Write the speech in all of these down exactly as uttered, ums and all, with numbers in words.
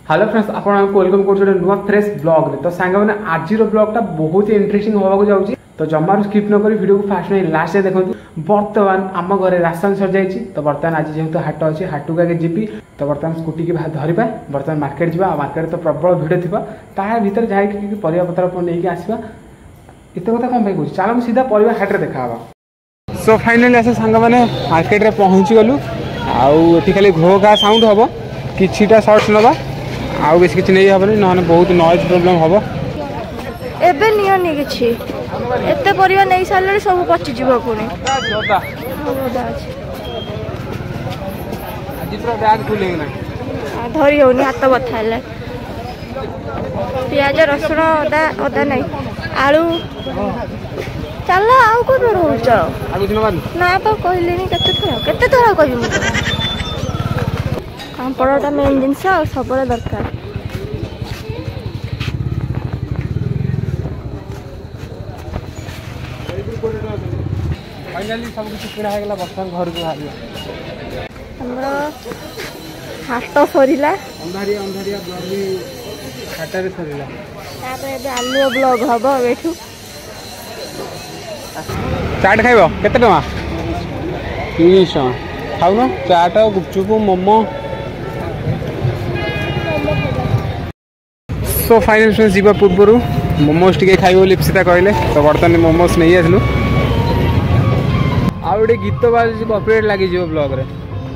Hello friends आपको welcome कर नुआ फ्रेश ब्लॉग रे। तो सांग मैंने आज ब्लॉगटा बहुत इंटरेस्टिंग होगा जाऊँगी, तो जमार स्किप न करी वीडियो को फास्ट नहीं लास्ट देखो। बर्तमान आम घर राशन सर जाइए, तो बर्तमान आज जेहतु हाट अच्छी हाट को आगे जी, तो बर्तमान स्कूटी की धरवा बर्तमान मार्केट जा, मार्केट तो प्रबल भिड़ थी, ता भर जाकि परिया पत्र नहीं आसवा। एत कथा कौन कहूँ, चलो सीधा परिया हाट में देखा। सो फाइनाली आस सांग मैंने मार्केट में पहुँची गलु। आउ खाली घो घा साउंड हम किछिटा सर्ट्स नवा, आउ बेस किसी नहीं हेनी ना बहुत नॉइज प्रॉब्लम हम। एबे नियनि किछि एते परिवा नै साले सब पचि जीव पुनी जोदा जोदा अछि। आज पूरा बैग खुले ना धरी होनी हाथ बथाले। प्याज रसुण अदा अदा नै आलू चल आउ को रहउछ आ कुछ न ना तो कहले नि केते थरा केते थरा कहू। काम पड़ोटा मेन जिनस सब दरकार। फाइनाली सब कुछ किना है गला बर्तमान घर को बाहर हमरा हाट सरीला अंधारिया अंधारिया ब्लॉग भी हाट रे सरीला। तापर ए आलू ब्लॉग हबो एठू। चाट खाइबो केते टमा तीस खाउ न चाट गुपचुप मोमो। सो फाइनल फ्रेंड्स जीवा पूर्व मोमोज टिके खाइबो लिप्सिता कहले, तो बर्तमान मोमोज नहीं आसलु। आ गोटे गीत बाजू कॉपीराइट लगी जो ब्लॉग रे।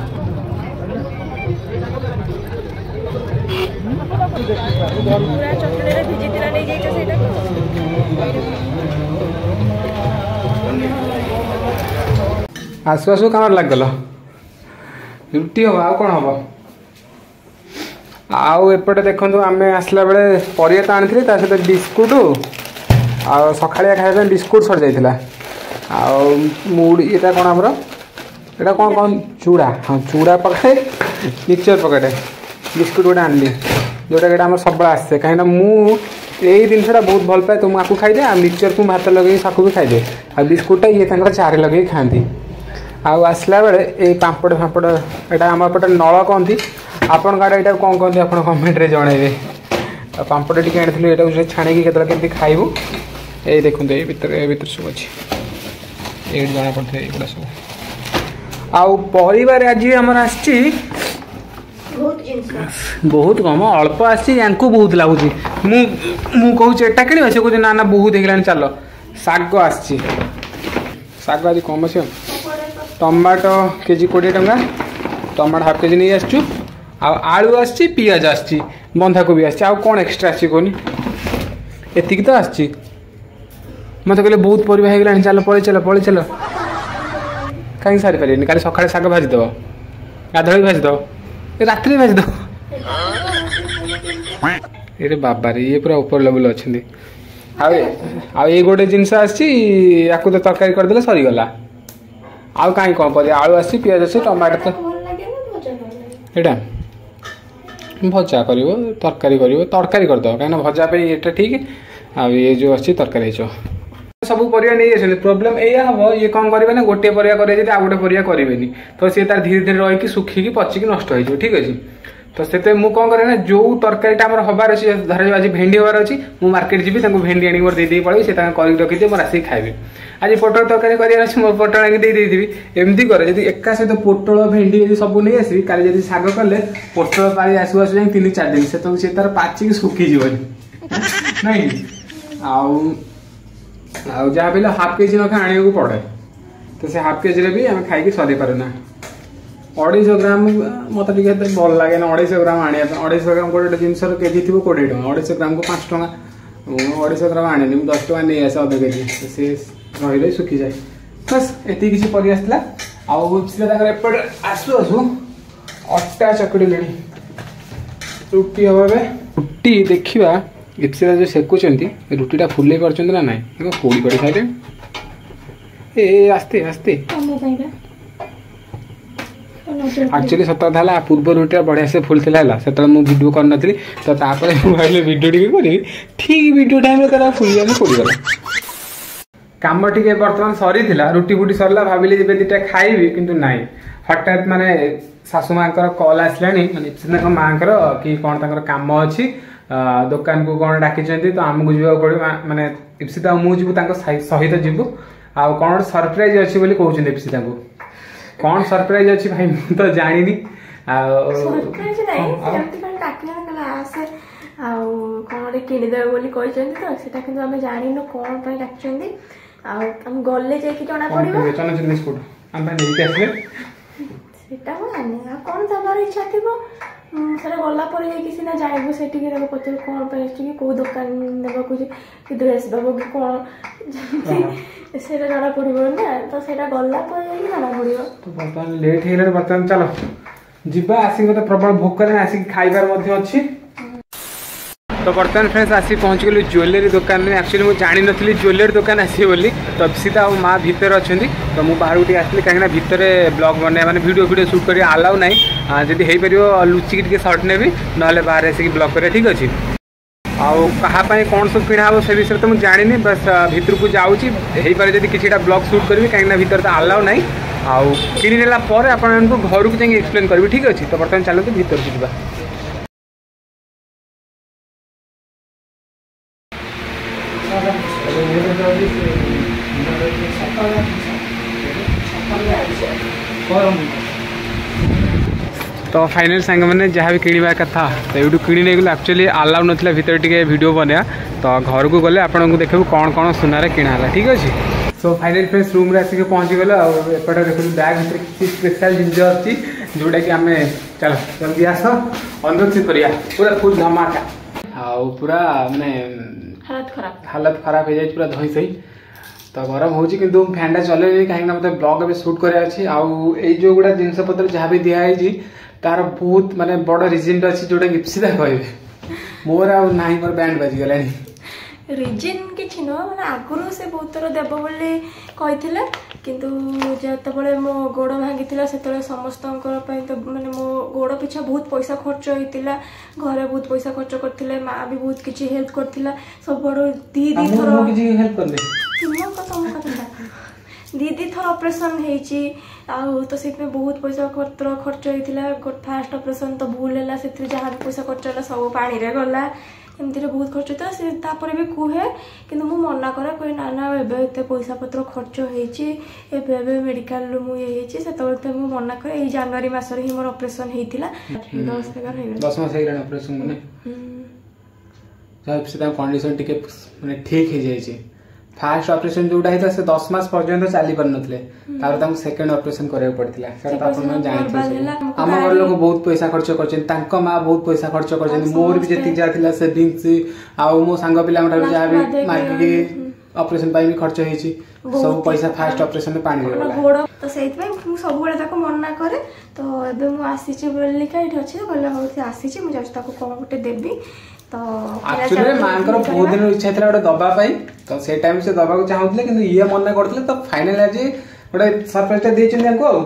पूरा चॉकलेट रे भिजी दिला नहीं जाई छ सेटा तो आसु आसु कमर लग गल रुटी हम आ कौन हम। आउ एपटे देखो आम आसला बेले परिया तो आनी ता सहित बिस्कुट आ सकाळिया खाଇବା बिस्कुट सर जाइथिला। आउ मुड़ ये कौन आमर एटा कौन कौन चूड़ा, हाँ चूड़ा पकेट मिक्सचर पकेट बिस्कुट गोटे आनली जोटा कि सब आसे कहीं मुझे जिनसा बहुत भल पाए, तो मुझे खाईदे आ मिक्सचर को भात लगे साकू भी खाईदे आ बिस्कुटा ये चारे लगे खाती। आउ आसला बेले ये पापड़ फापड़ यहाँ आम पटे नल कहती, आपण गाड़े यहाँ कौन कहते आप कमेंट रे जनइबे। पापड़ टी आनी यहाँ छाणी के केमती खाइबू ये देखते ये भर भर सब अच्छी ये जना पड़े ये सब। आउ परिवार आज आम आसी बहुत कम अल्प आसको बहुत लगुच। मुझे एटा कि से कहे ना ना बहुत हो चल शाग आसी शाग आज कम से टमाटो केजी कोड़े टंका टमाटो हाफ केजी नहीं आसचु आलू आसी पियाज आसी बंधाकोबी आसी आउ कौन एक्सट्रा आसी कहनी एतिक तो आसी। मत कहले बहुत परिवा हो गला चल पड़े चल पड़े चल कहीं सारी पारे काली सका शाग भाजीदेव गाधड़ी भाजीदेव रात्रि भाजीदेव। ये बाबा रे ये पूरा ऊपर लेवल अच्छा आउ गोटे जिनस आसी तो तरकारी करदे सरीगला। आउ कहीं कौन पर आलू आसी पियाज आसी टमाटो तो यहाँ भजा कर तरकारी कर तरकारी करदे कहीं भजा ये ठीक आ ये जो अच्छी तरकारी सब परिया नहीं आसे। प्रोब्लेम या हम ये कौन करेंगे ना गोटे परिया करेंगे आ गोटे परिया करेंगे तो सी तार धीरे धीरे रही सुखिकी पचिकी नष्ट हो ठीक अच्छे। तो से मुझे कौन करे ना जो तरकारीटा आम हबार अच्छे धर आज भेंडी हबार अच्छी मुझे मार्केट जी भेंडी आनी मोर दे पड़े से कर रखी मोर आसिक खाइबे। आज पोटल तरकारी करार अच्छे मो पोटल आनी देदेवि एमती करे जब एका सहित पोटल भेंडी यदि सब नहीं आसि काली जब शाग कले पोटल पाली आसू आसू जाए तीन चार दिन से तो सी तार पाचिकी सुखीजी नहीं आउ जहाँ भी हाफ केजी नखा आने को पड़े तो से हाफ केजी भी आम खाई सरी पारुना। अढ़ाई ग्राम मत भल लगे ना अढ़ाई ग्राम आने अढ़ाई ग्राम गोटे जिनस केजी थी कोड़े टाँग अढ़ाई ग्राम को पाँच टाँग अढ़ाई ग्राम आने मुझे दस टाँग नहीं आसे अध केजी से रही सुखी जाए बस एति किसी परि आसला। आउे आसू आसू अटा चकड़ी ले रुटी हम रुटी देखा इप्सिता जो सेकुंट रुटीटा फुले पार्टी ना ना पोड़ी पड़ी खाइले ए आस्ते आस्ते एक्चुअली सत कथा पूर्व रुटीटा बढ़िया से फुल था से मुझे भिडियो कर नी तो भाई भिडियो टी करी ठीक भिडियो टाइम फुल पोड़गला कम टी बर्तमान सरी रुटी फुटी सरला भाविली दीटा खाइबी किंतु नाई हठात माने शाशु माँ कॉल आसला माने इप्सिता माँ कि कौन तांकर काम अच्छी दुकान को कौन डाकी तो आमको जीवा पड़ो माने इप्सिता मुझे सहित जीवु आ कौन सरप्राइज अच्छी बोली कहते इप्सिता को कौन सरप्राइज अच्छी भाई मुझे तो जानी सरप्राइज नहीं डाकिला आसे कौन किणीदेवे बोली कहते तो सेटा किंतु आम जानिनु कौन पे डाकचंदी आम गले जाई जना पड़िबो चलचित्र बिस्कुट हम नहीं के आसले सेटा हो जाने आ कौन जाबार इच्छा थिबो सेटा गला पर जाई सिना जाइबो सेठी के पचर कौन पे आछि कि को दुकान देबो कुछ कि ड्रेस देबो कि कौन सेटा जना पड़िबो ना तो सेटा गला पर जाई जना पड़िबो तो बर्तमान लेट हेले बर्तमान चलो जिबा आसी मते प्रबल भोक करे आसी खाइबार मध्ये अछि तो बर्तमान फ्रेंड्स आसी पहुँच गलु ज्वेलरी दुकान में एक्चुअली मुझे जानी नी ज्वेलरी दुकान आसी बोली तो सीधा और माँ भितर अच्छा तो मुझे बाहर टी आसली कहीं भितर ब्लॉग बना मैंने वीडियो वीडियो शूट कर आलाउ ना जब हो पार लुचिक टे सर्ट नेबी ना बाहर आसिक ब्लॉग कर ठीक अच्छे आपाई कौन सब किणा हे से विषय तो मुझे जानी बस भितर को जाऊँगी पारे जब किसी ब्लॉग शूट करी कहीं भितर तो आलाउ ना आउ कि आपको घर को जाए एक्सप्लेन करी ठीक अच्छे तो बर्तमान चलते भितर को जा तो फाइनल सांग मैंने जहाँ भी किणवा कथा तो यूँ किणी नहीं गले एक्चुअली आलाउ नाला भितर टे वीडियो बनया तो घर को गले आपको देखो कौन कौन सुनार किणाला ठीक अच्छे सो फाइनल फ्रेंड्स रूम रे आसिक पहुँची गल एपटे देखो बैग भर किसी स्पेशल जिन अच्छी जोटा कि आम चलो जल्दी आस अनबॉक्सिंग करिया पूरा फुल धमाका आउ पूरा माने हालत खराब हालत खराब हो जाए पूरा धई सही तो गरम हो फैन टा चल कहीं मतलब ब्लॉग अभी शूट कर जो गुड़ा जिनस पत्र जहाँ भी दिखाई तार बहुत माने बड़ रिजन अच्छी जोटा इप्सिता कहे मोर आ ना मोर बैंड बाजीगला रिजन किसी नुह मैंने आगुरी से बहुत थर देव बोली कही किंतु जिते मो गोड़ भांगी से समस्त तो मैंने मो गोड़ पिछा बहुत पैसा खर्च होता घरे बहुत पैसा खर्च करते माँ भी बहुत किसी हेल्प करथिला सब बड़ दी दी थर दी दी थर ऑपरेशन होती तो से बहुत पैसा खर्च खर्च होता फास्ट ऑपरेशन तो भूल है से जहाँ भी पैसा खर्च है सब पानी रे गला एमती बहुत खर्च होता से तापर भी कहे कि मुझे मना करे कहे ना ना एत पैसा पत्र खर्च होती मेडिकल मुझे से मना करे यही जनवरी मसरे ही मोर ऑपरेशन होता दस दस मास ऑपरेशन माने कंडीशन टिके माने ठीक हो जाए फास्ट ऑपरेशन जोटा होता से दस मास पर्यंत चली पार ना सेकेंड ऑपरेशन करा पड़ता आम घर लोग बहुत पैसा खर्च कर माँ बहुत पैसा खर्च कर मोर भी जी जहाँ सेविंग्स आउ मो सांग पिला जहाँ भी मागिक ऑपरेशन भी खर्च होती सब पैसा फास्ट ऑपरेशन में पानी गोड़ तो से सब मना करे तो एबे मु आसी बोलिका ये अच्छे कहले हूँ आसी मुझे कौन गोटे देवी तो एक्चुअली माँ बहुत दिन इच्छा था गोटे दबाई तो से टाइम से दबा चाहूले कि ये मना करते तो फाइनल आज गोटे सरप्राइज देते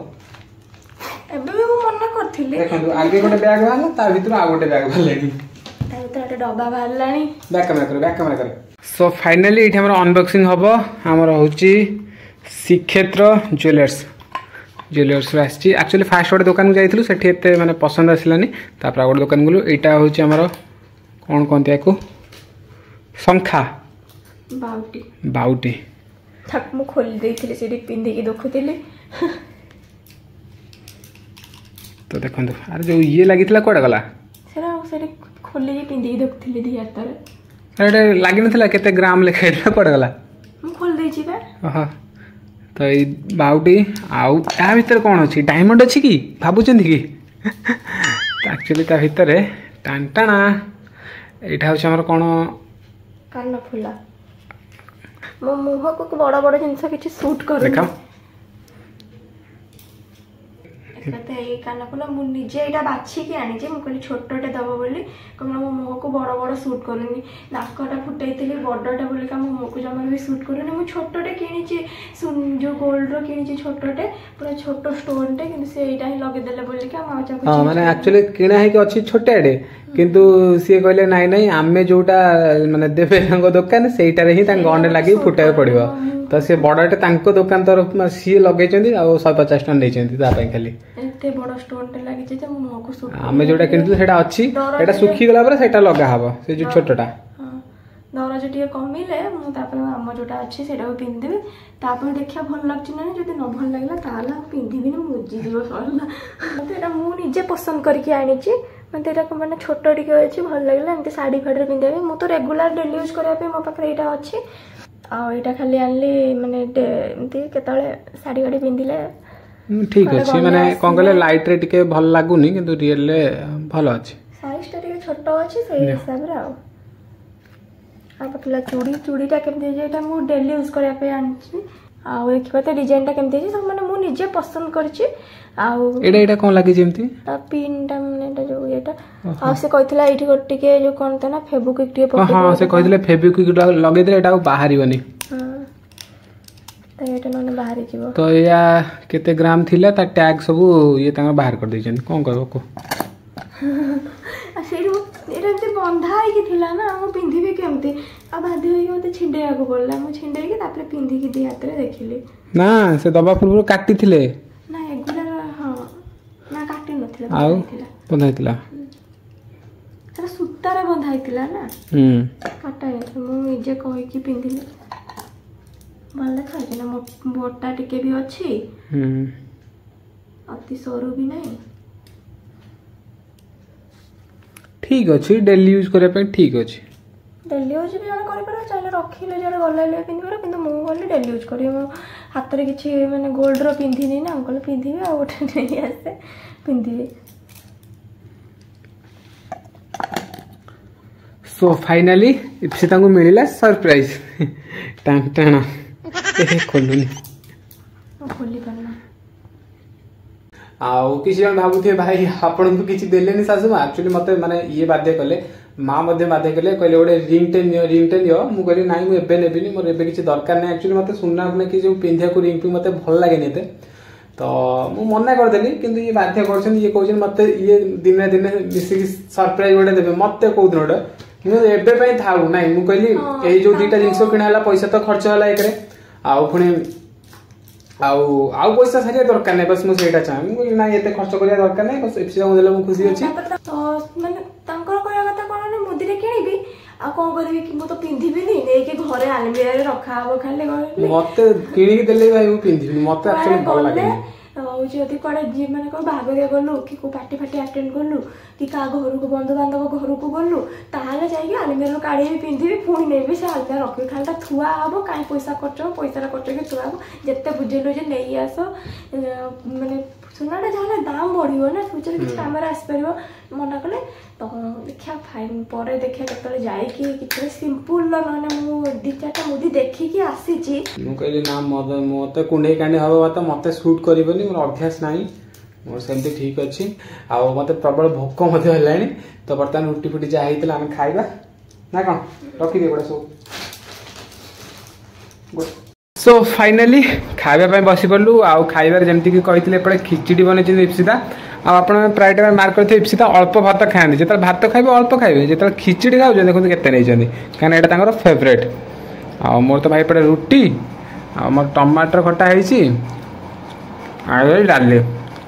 मना करथि देखो आगे गोटे बैग बाहर ता भीतर आ गोटे बैग बाहर ता भीतर गोटे डब्बा बाहरलानी बैक कैमरा कर बैक कैमरा कर सो फाइनली एठी हमर अनबॉक्सिंग हबो हमर होची श्रीक्षेत्र ज्वेलर्स ज्वेलर्स आछि एक्चुअली फास्ट गोटे दुकान को जाइथिलु सेठी एते माने पसंद आसिलानी तापर गोटे दुकान गलु एटा होची हमर कौन कहते हैं शंखा बाउटी बाउटी थक मु खोली देइथिले सेठी पिंदी की देखुथिले तो देखो अरे जो ये लगी कौटे गला सेरा खोली की पिंदी की देखुथिले दी हाथ अरे लगी नथिला केते ग्राम लेखा कौटे गला मु खोल देछि बे ओह तो ये बाउटी आउ ता भीतर कौन अच्छी डायमंड अच्छी कि भाबुचंदी कि एक्चुअली ता भीतर टांटाणा एटा हूँ आमर कौन कान फुला मो मुह को बड़ बड़ जिनस किछि सूट कर देखा कहते ये कान फुला मु निजे एटा बाछि के आनी जे मु कहली छोटटे दबो बोली कहला मो मुह को बड़ बड़ सूट करनी नाकटा फुटैतिली बड़टा बोली का मो मुह को जमा भी सूट करनी मु छोटटे किनी छि जो गोल्ड रो किनी छि छोटटे पूरा छोटो स्टोन टे किंतु से एटा ही लगे देले बोली का माचा को हां माने एक्चुअली किना है कि अछि छोटेडे किंतु सी कहले नाई नाई आमे जोटा माने देवे दुकान सेटारे ही गंडे लगे फुटाई पड़ो तो सी बड़टे तांको दुकान तरफ सी लगे शहे पचास टन नहीं खाली आमे जोटा कि अच्छी सुखीगला सेटा लगा हम से जो छोटा दरज टे कमिले आम जोटा अच्छे से पिंधिदेवी तापर देखा भल लगे ना जो न भल लगे पिंधि मुझीजी सरला मत मुझे पसंद करके आनी मत मैंने छोट टे अच्छी भल लगे एमती शाढ़ी फाड़ी पिंधे मुझे रेगुलर डेली यूज करने मो पाखे यहाँ अच्छी आईटा खाली आनली माने एमती केतले शाढ़ी गाड़ी पिंधिले ठीक अच्छे माने कौन कहले लाइट रे टिके भल लागुनी किंतु रियल रे भल अच्छे साइज टा टिके छोट अच्छे से हिसाब रे आ आ पकला चूड़ी चूड़ीटा केमती जेटा मु डेली यूज करया पे आनछि आ देखिबा त डिजाइनटा केमती जे सब माने मु निजे पसंद करछि आ एडा एडा कोन लागि जेमती ता पिनटा माने एटा जो एटा आ से कहितला एठी गोटे के जो कोन त ना फेब्रिक टिके पके हां से कहितले फेब्रिक लगे दे एटा बाहरिबनी हां त एटा नने बाहरी जीवो तो या केते ग्राम थिला ता टैग सब ये तांगा बाहर कर दैछन कोन करबो को एटा बंधा है ना मु पिंधि केमती आ बाध्य होई मते छिंडेया को बोलला मु छिंडे के तापर पिंधि के दी हाथ रे देखिले ना से दबा पूर्व काटी थिले ना एगुला हां ना काटी नथिला आउ बंधा हितला एटा सूता रे बंधा हितला ना हम काटा है मु निजे कहि की पिंधिले भल देखा छै ना मोटा टिके भी अछि हम अति सरू भी नहीं ठीक अच्छे डेली यूज करने पे ठीक अच्छे डेली यूज भी जन कर पर चाहे रखिले जन गला ले पिंधि पर किंतु मु गले डेली यूज करी मो हाथ रे किछि माने गोल्ड रो पिंधि नै ना अंकल पिंधि आ ओठे नै आसे पिंधि सो फाइनली इप्सिता को मिलिला सरप्राइज टांग टाणा खोलुनी खोली करना आउ किसी जन भाबुथे भाई आपन को किछि देलेनी सासु मा एक्चुअली मते माने ये बाध्य कले मां मध्ये बाध्य कले कहले ओडे ring ten neo ring ten neo मु कहली नाइ मु एबे नेबिनी मोर एबे किछि दरकार नै एक्चुअली मते सुनना अपने कि जो पिंधिया को रिंग पि मते भल लागे नेते तो मु मना कर देली किंतु ये बाध्य करछन ये कहछन मते ये दिन दिन मिसी सरप्राइज ओडे देबे मते को दिन ओडे मु एबे पई थाउ नाइ मु कहली एई जो दुटा जिंस किना हला पैसा तो खर्च हला एकरे आउ पुनी आउ आउ पैसा सारिया दरकार नै बस मु सेटा चाहे ना एते खर्च करिया दरकार नै बस एफसी मु देला मु खुशी अछि तो माने तांकर कहया कथा कोन नै मुदिरे किनिबी आ कोन करबी कि मु तो पिंधिबी नै नै कि घरे आलमिरा रे रखा हो खाली गले मते किनि के देले भाई मु पिंधिबी मते एक्चुअली भल लागे जदि कड़े जी मैंने कौ बाहर गलु कि पार्टी फाटी अटेंड कलु कि क्या घर को बंधु बांधव घर को गलु ताले जाइए आलमिरा काढ़ी पिंधि पुणी नहीं से आलमिरा रखी खाली थुआ हम कहीं पैसा खर्च पैसा खर्च कि थुआ हम जिते बुझेलु जे नहीं आस माने सुनाटा जहाँ दाम बढ़ो ना फ्यूचर किसी कम आसपर मना कले तो देखा फाइन पर देखा केतले जाइए कि सिंपल ना दी चार्टा मुदी देखिकी आसी कहली ना मत कुंडे कांडी हम तो मत सुट कर मोर अभ्यास ना मोर सेमती ठीक अच्छी आउ मत प्रबल भोक है तो बर्तमान रुटी फुटी जहाँ होता आम खाइबा ना कौन रखिदे गोटे सब सो फाइनाली खाइबा बस पड़ू आउ खाइबार जमती कि कहते एपटे खिचड़ी बनई इप्सिता आप प्राय टाइम मार्क करते इप्सिता अल्प भात खाते जो भात खाइबे अल्प खाइबे जो खिचड़ी खाऊ देखो केते नहीं कहीं यहाँ फेवरेट आ मोर तो भाई पड़े रुटी आ मोर टमाटर खटा है डाले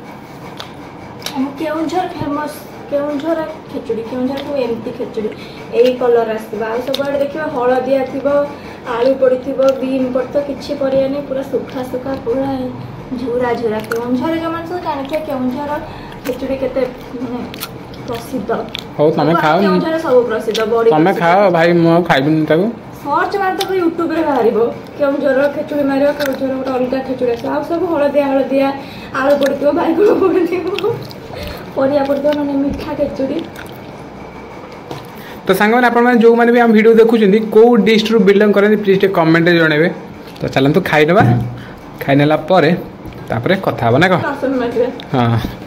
केउंझर फेमस केउंझर खिचड़ी केउंझर को एमती खिचड़ी यही कलर आसवा सब आड़े देखिए हलदिया थी आलू पड़ी बीम पड़ी तो किसी नहीं पूरा सुखा सुखा पूरा झूरा झूरा केउंझर जो मान सब जानते केउंझर खिचड़ी केते प्रसिद्ध हो तमे खाओ केउंझर सब प्रसिद्ध बड़ी तमे खाओ भाई मो खाइबिन ताको सर्च मार तो यूट्यूब रे बाहरिबो केउंझर खिचड़ी मारियो केउंझर गोटे अलग खिचड़ी आ सब हलदिया हलदिया आलू पड़ी बैगन पड़ी परिया पड़ो ना मीठा खिचड़ी तो सांग मैंने जो मैंने भी हम वीडियो देखुं कौ डिश रु बिलोंग करते प्लीज कमेंट जनइबे तो चलते खाई ना खाई नेला कथा ना कौन हाँ